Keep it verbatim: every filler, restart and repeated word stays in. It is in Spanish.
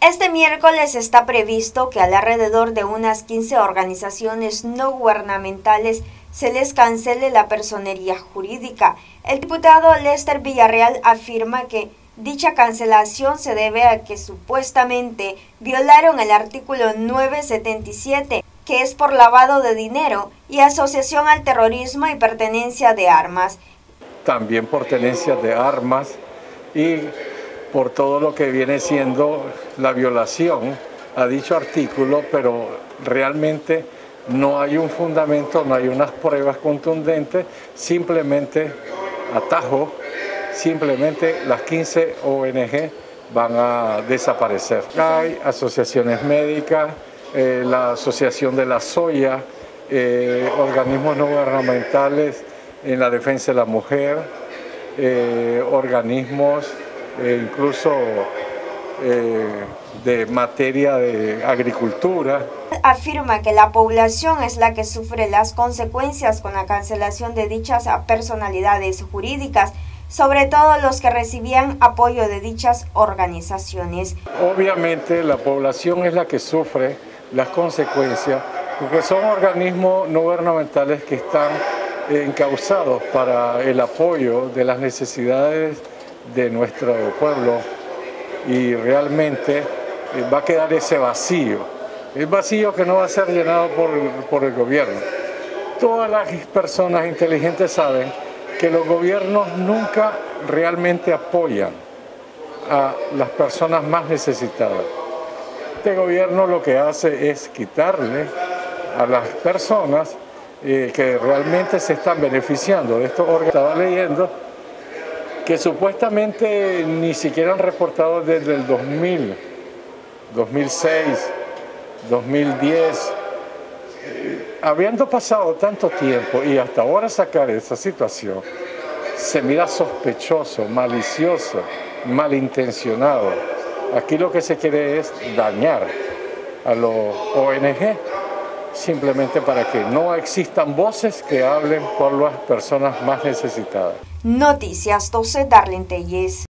Este miércoles está previsto que alrededor de unas quince organizaciones no gubernamentales se les cancele la personería jurídica. El diputado Lester Villarreal afirma que dicha cancelación se debe a que supuestamente violaron el artículo novecientos setenta y siete, que es por lavado de dinero y asociación al terrorismo y pertenencia de armas. También por tenencia de armas y por todo lo que viene siendo la violación a dicho artículo, pero realmente no hay un fundamento, no hay unas pruebas contundentes, simplemente atajo, simplemente las quince O N G van a desaparecer. Hay asociaciones médicas, eh, la Asociación de la Soya, eh, organismos no gubernamentales en la defensa de la mujer, eh, organismos eh, incluso eh, de materia de agricultura. Afirma que la población es la que sufre las consecuencias con la cancelación de dichas personalidades jurídicas, sobre todo los que recibían apoyo de dichas organizaciones. Obviamente la población es la que sufre las consecuencias, porque son organismos no gubernamentales que están encauzados para el apoyo de las necesidades de nuestro pueblo y realmente va a quedar ese vacío, el vacío que no va a ser llenado por, por el gobierno. Todas las personas inteligentes saben que los gobiernos nunca realmente apoyan a las personas más necesitadas. Este gobierno lo que hace es quitarle a las personas eh, que realmente se están beneficiando de esto. Estaba leyendo que supuestamente ni siquiera han reportado desde el dos mil, dos mil seis, dos mil diez, eh, habiendo pasado tanto tiempo y hasta ahora sacar esa situación, se mira sospechoso, malicioso, malintencionado. Aquí lo que se quiere es dañar a los O N G, simplemente para que no existan voces que hablen por las personas más necesitadas. Noticias doce, Darlene Telles.